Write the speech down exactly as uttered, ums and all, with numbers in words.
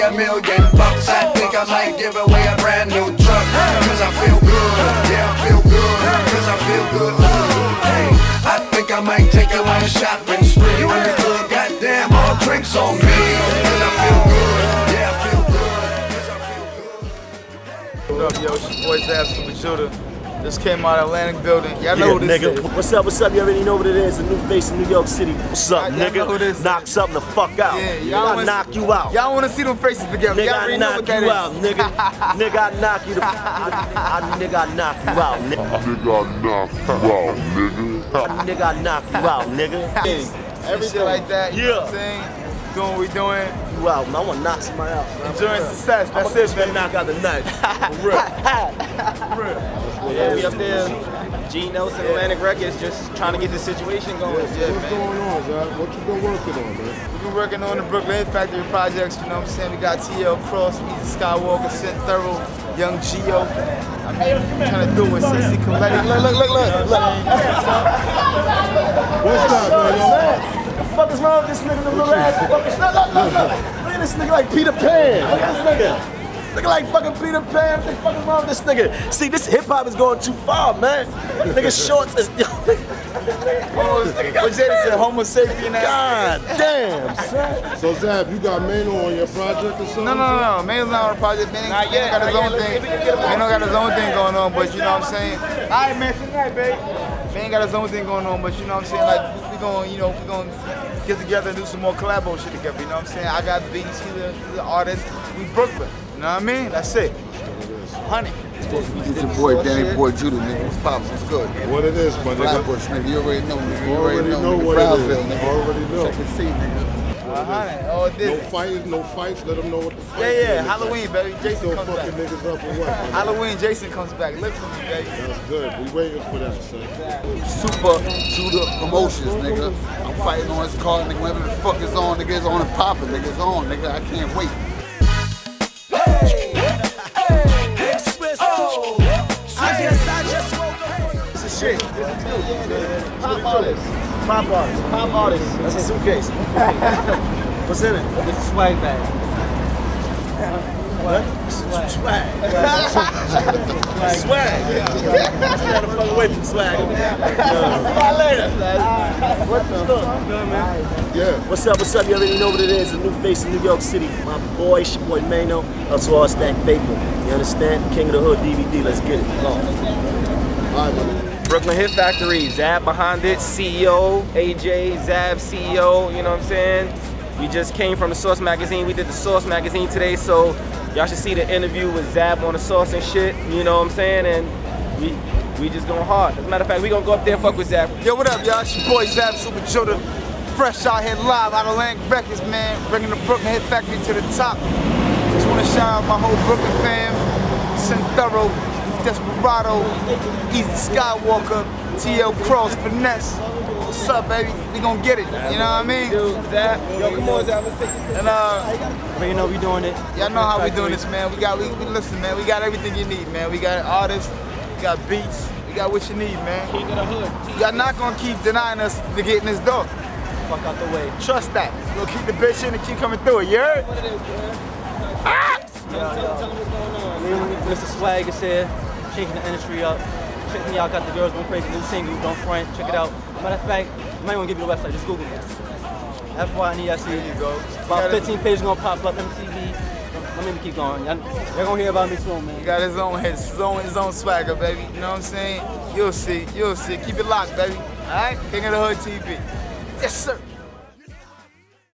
a million bucks. I think I might give away a brand new truck. Cause I feel good, yeah, I feel good. Cause I feel good. Hey, I think I might take a long shopping spree. You in the club, goddamn, all drinks on me. Cause I feel good, yeah, I feel good. Cause I feel good. What up, yo? It's your boy Zab Judah. Just came out of Atlantic building. Y'all know yeah, who this nigga. is. What's up, what's up? You already know what it is. A new face in New York City. What's up, y'all nigga? Know who this knock is. something the fuck out. Yeah, y'all knock you out. Y'all want to see them faces together. Nigga, already I know knock what that you is. out, nigga. Nigga, I knock you the I, I, Nigga, I knock you out, nigga. Nigga, I knock you out, nigga. Nigga, I knock you out, nigga. Everything like that, you yeah. know what I'm saying? Doing what we doing. You out, man. I want to knock somebody out. Man. Enjoying success. That's it, man. Knock out the night. For real. For real. Yeah, we up there, G Nelson, Atlantic Records, just trying to get the situation going. Yeah, Yeah, what's man. going on, Zab? What you been working on, man? We've been working on the Brooklyn Factory projects, you know what I'm saying? We got T L Cross, Easy Skywalker, Sent Thorough, Young Geo. I mean, we're trying to do it. C C Coletti. Look, look, look, look, look. What's up, man? What the fuck is wrong with this nigga? The little ass fucking. Look, look, look, look. Look at this nigga like Peter Pan. Look at this nigga. Look like fucking Peter Pan. What the fuck is wrong with this nigga? See, this hip hop is going too far, man. Nigga shorts is. What Jada said, Homo sapien. God damn, son. So, Zab, you got Maino on your project or something? No, no, no, no. Maino's not on the project. Maino got his own thing. Maino got his own thing going on, but you know what I'm saying? All right, man, good night, babe. Maino got his own thing going on, but you know what I'm saying? Like, we going, you know, we going to get together and do some more collabo shit together, you know what I'm saying? I got beats, he's an artist, we Brooklyn, you know what I mean? That's it. Honey. It's your boy Danny Boy Judah, nigga. What's poppin'? What's good? What it is, my nigga? Flatbush, nigga. You already know, nigga. You already, already know, know what Brownsville, it is. nigga. Already know. Check and see, nigga. Uh, honey. Oh, this. No fights, no fights. Let them know what the fight Yeah, yeah. is. Halloween, baby. Jason Still comes fucking back. niggas up or what? Halloween, Jason comes back. Look for me, baby. That's good. We waiting for that, son. Super Judah Promotions, nigga. I'm fighting on his car, nigga. Whatever the fuck is on, nigga, it's on and poppin', nigga. It's on, nigga. I can't wait. Shit. Pop artist. Pop artist. Pop artist. That's a suitcase. What's in it? It's a swag bag. What? Swag. Swag. Swag. Trying to fuck away from swag. See you later. What's up? Good, man. Yeah. What's up? What's up? You already know what it is. A new face in New York City. My boy, it's your boy Maino. Also, all stack paper. You understand? King of the Hood D V D. Let's get it. Come on. All right, man. Brooklyn Hit Factory, Zab behind it, C E O, A J, Zab C E O, you know what I'm saying? We just came from the Source magazine. We did the Source magazine today, so y'all should see the interview with Zab on the Source and shit, you know what I'm saying? And we we just going hard. As a matter of fact, we gonna go up there and fuck with Zab. Yo, what up, y'all? It's your boy Zab Super Judah. Fresh out here live out of Atlantic Records, man. Bringing the Brooklyn Hit Factory to the top. Just want to shout out my whole Brooklyn fam. Sent Thorough, Desperado, Easy Skywalker, T L Cross, Finesse. What's up, baby? We gonna get it. You know what I mean? Dude, Zab, yo, come on, Zab, let's take it. And uh, you know we doing it. y'all know how we doing this, man. We got, we, we listen, man. We got everything you need, man. We got artists, we got beats, we got what you need, man. King of the Hood. Y'all not gonna keep denying us to get in this door. Fuck out the way. Trust that. We'll keep the bitch in and keep coming through it. You heard? What it is, man. Ah! Yo, yo. Tell them what's going on. Mister Swag is here, changing the industry up. Check me out, got the Girls Going Crazy new single, Don't Front. Check it out. Matter of fact, I might want to give you the website, just Google me. F Y N E S E. There you go. About fifteen pages gonna pop up, M T V. Let me keep going. Y'all gonna hear about me soon, man. He got his own his own his own swagger, baby. You know what I'm saying? You'll see, you'll see. Keep it locked, baby. Alright? King of the Hood T V. Yes, sir.